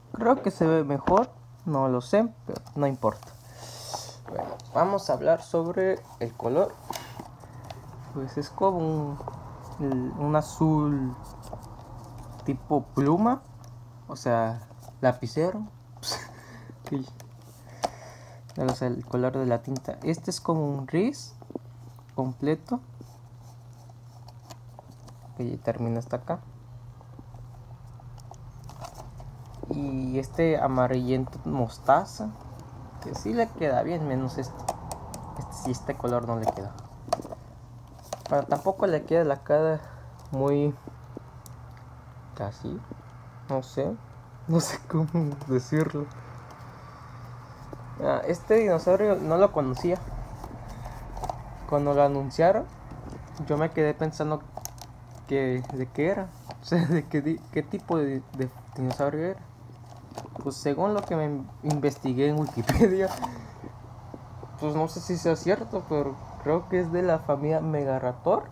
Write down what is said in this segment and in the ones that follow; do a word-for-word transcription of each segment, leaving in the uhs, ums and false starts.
Creo que se ve mejor, no lo sé, pero no importa. Bueno, vamos a hablar sobre el color. Pues es como un, un azul tipo pluma, o sea, lapicero. O sea, el color de la tinta. Este es como un gris completo. Que termina hasta acá. Y este amarillento mostaza, que sí le queda bien, menos este. Este sí, este color no le queda. Pero tampoco le queda la cara muy casi, no sé, no sé cómo decirlo. Ah, este dinosaurio no lo conocía. Cuando lo anunciaron, yo me quedé pensando que de qué era, o sea, de qué, qué tipo de, de dinosaurio era. Pues según lo que me investigué en Wikipedia, pues no sé si sea cierto, pero creo que es de la familia Megaraptor.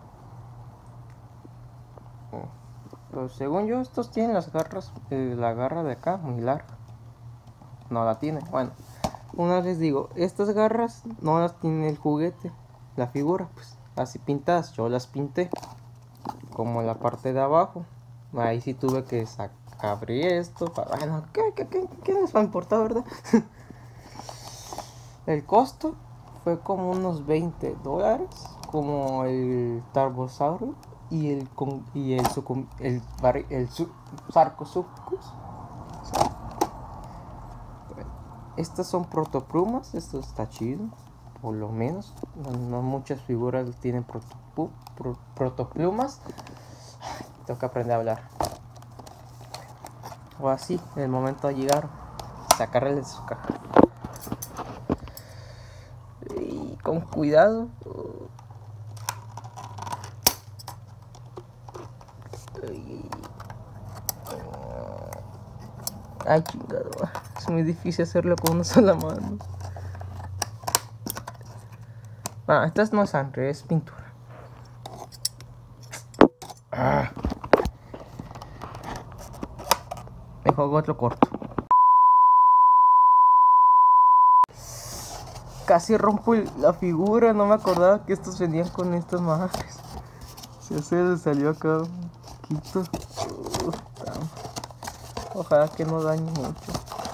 Pues según yo, estos tienen las garras, eh, la garra de acá muy larga. No la tiene. Bueno, una vez les digo, estas garras no las tiene el juguete, la figura, pues así pintadas. Yo las pinté como la parte de abajo. Ahí sí tuve que abrir esto. Para... Bueno, ¿qué, qué, qué, qué les va a importar, verdad? El costo fue como unos veinte dólares, como el Tarbosaurio y el y el sucum, el, el, el su, Sarcosuchus. Estas son protoplumas, esto está chido, por lo menos. No, no muchas figuras tienen proto, pro, protoplumas. Tengo que aprender a hablar. O así, en el momento de llegar, sacarle de su caja. Y con cuidado. Ay, chingado. Es muy difícil hacerlo con una sola mano. Ah, esta no es sangre, es pintura. Ah. Me juego otro corto. Casi rompo la figura, no me acordaba que estos venían con estas madres. Se se le salió acá un poquito. Uh, Ojalá que no dañe mucho.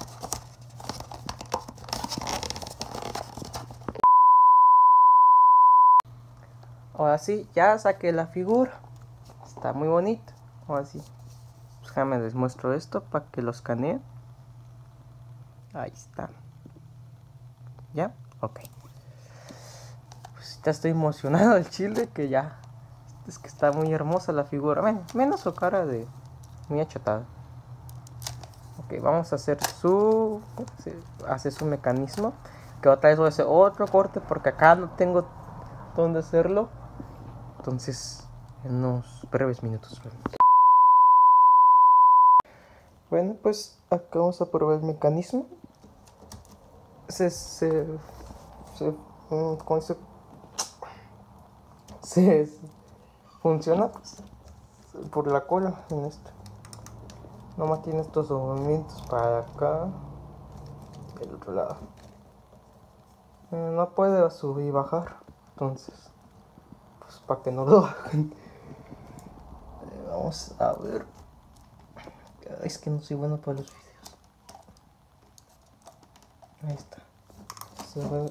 Ahora sí, ya saqué la figura. Está muy bonito. Ahora sí. Pues déjame les muestro esto para que lo escaneen. Ahí está. ¿Ya? Ok. Pues ya estoy emocionado del chile que ya. Es que está muy hermosa la figura. Bueno, menos su cara de muy achatada. Ok, vamos a hacer su. Hacer su mecanismo. Que otra vez voy a hacer otro corte porque acá no tengo dónde hacerlo. Entonces, en unos breves minutos. Bueno, pues acá vamos a probar el mecanismo. Se. se. se. ¿Cómo se.? Se. Funciona pues, por la cola en esto. Nomás tiene estos movimientos para acá y el otro lado. Eh, no puede subir y bajar, entonces, pues para que no lo bajen. Eh, vamos a ver. Es que no soy bueno para los videos. Ahí está. Se ve.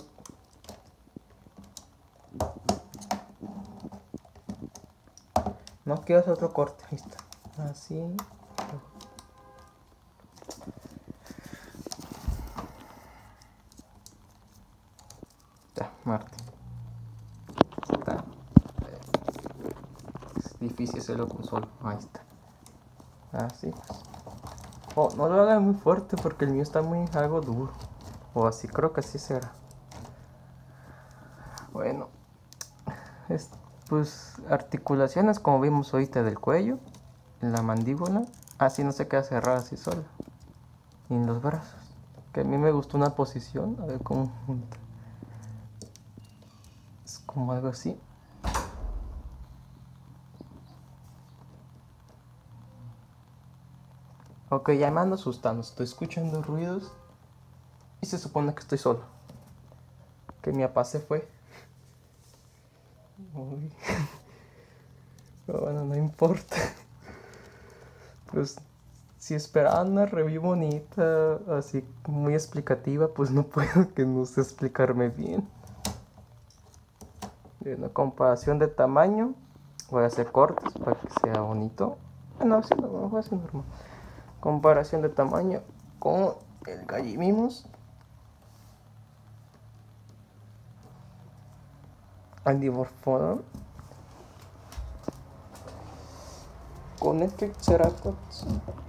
No quiero hacer otro corte. Ahí está. Así. Ya, Marte. Está. Es difícil hacerlo con solo. Ahí está. Así pues. Oh, no lo hagas muy fuerte porque el mío está muy algo duro. O así, creo que así será. Bueno. Es, pues articulaciones como vimos ahorita del cuello, en la mandíbula. Así no se queda cerrada así sola. Y en los brazos. Que a mí me gustó una posición. A ver cómo. Es como algo así. Ok, ya me ando asustando. Estoy escuchando ruidos. Y se supone que estoy solo. Que mi papá se fue. Uy. Pero bueno, no importa. Pues si esperaban una review bonita, así muy explicativa, pues no puedo que no sé explicarme bien. De una comparación de tamaño, voy a hacer cortes para que sea bonito. No, sí, no, voy a hacer normal. Comparación de tamaño con el Gallimimos. Antimorphodon con el Triceratops.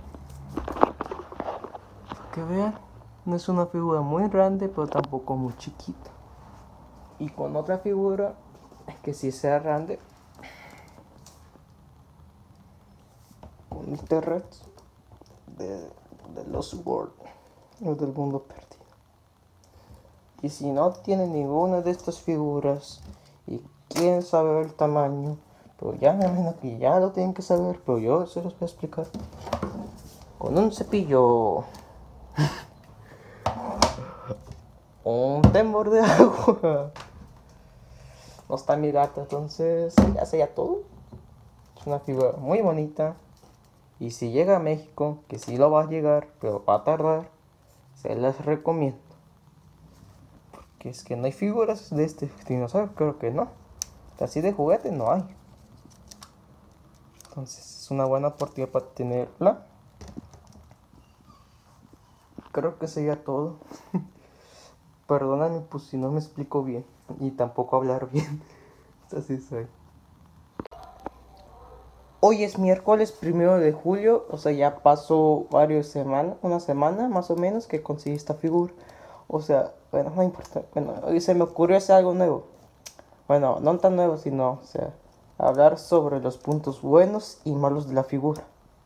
Que vean, no es una figura muy grande, pero tampoco muy chiquita. Y con otra figura que sí sea grande, con el T-Rex de, de los World, o del mundo perdido. Y si no tienen ninguna de estas figuras y quieren saber el tamaño, pero ya me imagino que ya lo tienen que saber, pero yo se los voy a explicar. Con un cepillo, un temor de agua. No está mi gata, entonces ya sería todo. Es una figura muy bonita. Y si llega a México, que sí lo va a llegar, pero va a tardar, se las recomiendo. Porque es que no hay figuras de este dinosaurio, creo que no. Así de juguete no hay. Entonces es una buena oportunidad para tenerla. Creo que sería todo. Perdóname pues si no me explico bien. Y tampoco hablar bien. Así soy. Hoy es miércoles primero de julio. O sea, ya pasó varias semanas. Una semana más o menos que conseguí esta figura. O sea, bueno, no importa. Bueno, hoy se me ocurrió hacer algo nuevo. Bueno, no tan nuevo, sino, o sea, hablar sobre los puntos buenos y malos de la figura.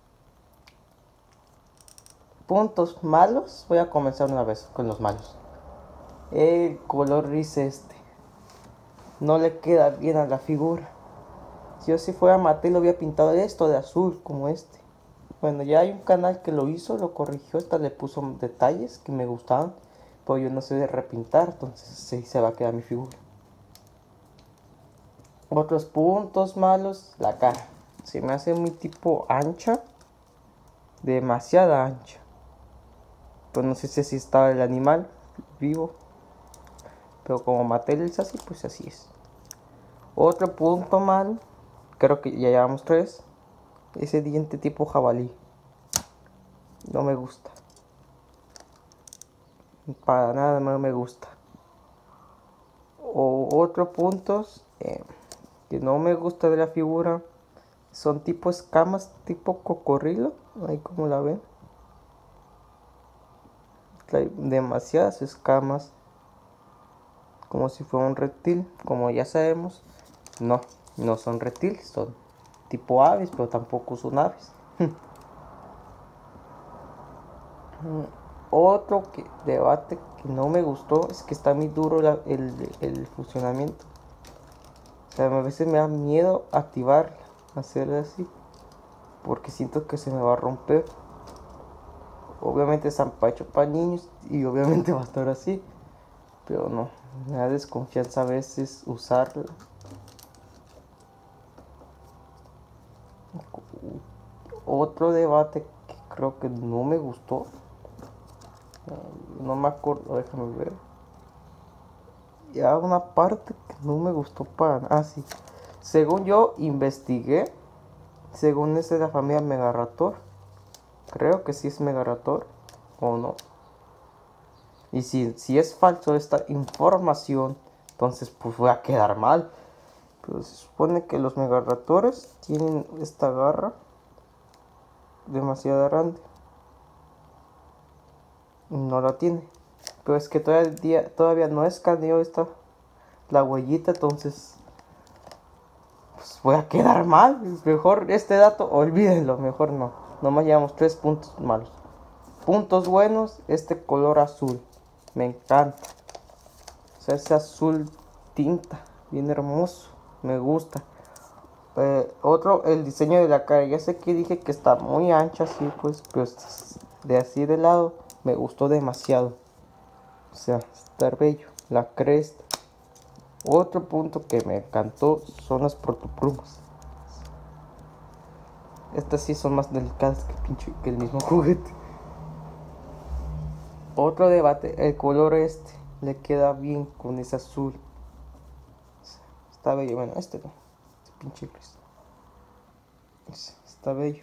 Puntos malos, voy a comenzar una vez con los malos. El color gris este no le queda bien a la figura. Si yo si fuera Mattel lo hubiera pintado esto de azul como este. Bueno, ya hay un canal que lo hizo, lo corrigió, hasta le puso detalles que me gustaban, pero yo no sé de repintar, entonces sí se va a quedar mi figura. Otros puntos malos, la cara. Se me hace muy tipo ancha, demasiada ancha. Pues no sé si así estaba el animal vivo, pero como Mattel es así, pues así es. Otro punto malo, creo que ya llevamos tres, ese diente tipo jabalí. No me gusta. Para nada no me gusta. O otros puntos eh, que no me gusta de la figura son tipo escamas, tipo cocodrilo. Ahí como la ven. Hay demasiadas escamas. Como si fuera un reptil. Como ya sabemos. No, no son reptiles. Son tipo aves, pero tampoco son aves. Otro que, debate que no me gustó es que está muy duro la, el, el funcionamiento. O sea, a veces me da miedo activar, hacerlo así, porque siento que se me va a romper. Obviamente es hecho para niños y obviamente va a estar así, pero no, me da desconfianza a veces usarla. Otro debate que creo que no me gustó, no me acuerdo, déjame ver. Ya una parte que no me gustó para nada. Ah, sí. Según yo investigué, según es de la familia Megaraptor. Creo que sí es Megaraptor o no. Y si, si es falso esta información, entonces pues voy a quedar mal. Pero se supone que los Megaraptores tienen esta garra demasiado grande. No la tiene. Pero es que todavía, todavía no escaneó esta la huellita, entonces pues voy a quedar mal. Mejor este dato, olvídenlo, mejor no. Nomás llevamos tres puntos malos. Puntos buenos, este color azul. Me encanta. O sea, ese azul tinta, bien hermoso. Me gusta. Eh, otro, el diseño de la cara. Ya sé que dije que está muy ancha así, pues, pero de así de lado me gustó demasiado. O sea, está bello. La cresta. Otro punto que me encantó son las protoplumas. Estas sí son más delicadas que, pinche, que el mismo juguete. Otro debate, el color este le queda bien con ese azul. Está bello. Bueno, este no. Este pinche gris. Está bello.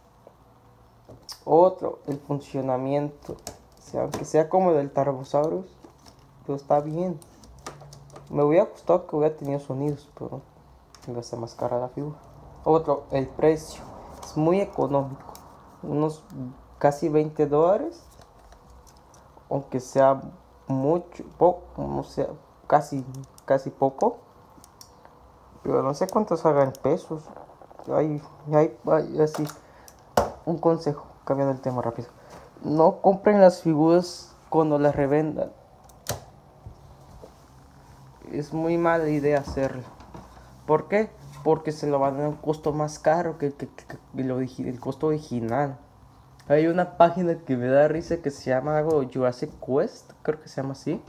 Otro, el funcionamiento. O sea, aunque sea como del Tarbosaurus, pero está bien. Me hubiera gustado que hubiera tenido sonidos, pero iba a ser más cara la figura. Otro, el precio. Es muy económico. Unos casi veinte dólares. Aunque sea mucho, poco, no sea, casi, casi poco. Pero no sé cuántos hagan pesos. Hay, hay, hay así. Un consejo, cambiando el tema rápido. No compren las figuras cuando las revendan. Es muy mala idea hacerlo. ¿Por qué? Porque se lo van a dar un costo más caro que, que, que, que lo, el costo original. Hay una página que me da risa que se llama algo Jurassic Quest, creo que se llama así,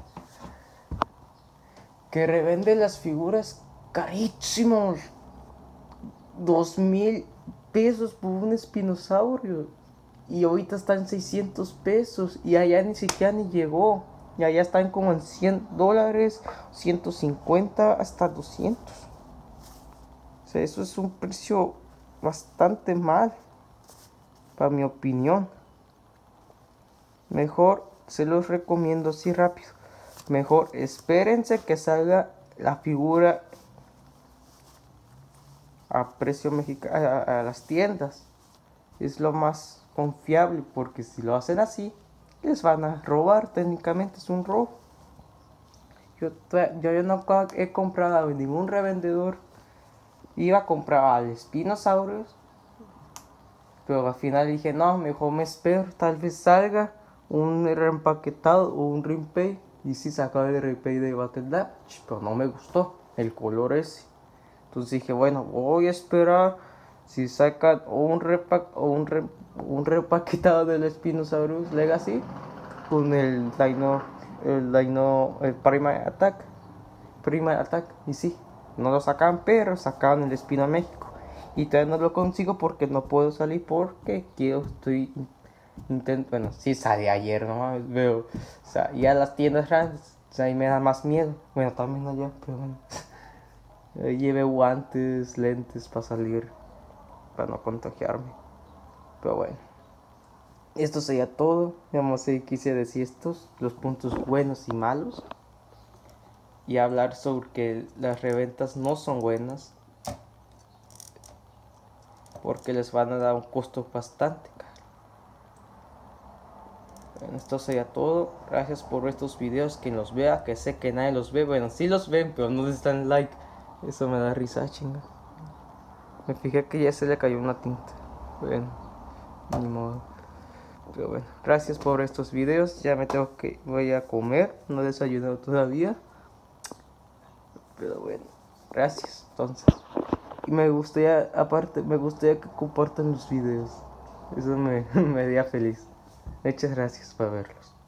que revende las figuras carísimos. Dos mil pesos por un espinosaurio. Y ahorita está en seiscientos pesos. Y allá ni siquiera ni llegó. Y allá están como en cien dólares, ciento cincuenta hasta doscientos. O sea, eso es un precio bastante mal, para mi opinión. Mejor, se los recomiendo así rápido. Mejor espérense que salga la figura a precio mexicano, a, a las tiendas. Es lo más confiable, porque si lo hacen así, les van a robar. Técnicamente es un robo. Yo, yo, yo no he comprado a ningún revendedor. Iba a comprar al Spinosaurus, pero al final dije, no, mejor me espero. Tal vez salga un reempaquetado o un replay. Y sí sacaba el replay de Battle Damage, pero no me gustó el color ese. Entonces dije, bueno, voy a esperar si sacan un repack o un, re, un repaquetado del Spinosaurus Legacy con el Dino, el Dino, el Prima Attack, Prima Attack. Y sí, no lo sacan, pero sacaban el Spino México. Y todavía no lo consigo porque no puedo salir, porque quiero, estoy intento, bueno, sí salí ayer, no veo, o sea, ya las tiendas grandes, o sea, ahí me da más miedo. Bueno, también allá, pero bueno. Llevé guantes, lentes para salir, para no contagiarme. Pero bueno, esto sería todo. Vamos a quise decir estos, los puntos buenos y malos. Y hablar sobre que las reventas no son buenas, porque les van a dar un costo bastante caro. Bueno, esto sería todo. Gracias por estos videos. Quien los vea, que sé que nadie los ve. Bueno, sí los ven, pero no les dan like. Eso me da risa, chinga. Me fijé que ya se le cayó una tinta. Bueno, ni modo. Pero bueno, gracias por estos videos. Ya me tengo que... voy a comer. No he desayunado todavía. Pero bueno, gracias. Entonces, y me gustaría, aparte, me gustaría que compartan los videos. Eso me, me haría feliz. Muchas gracias por verlos.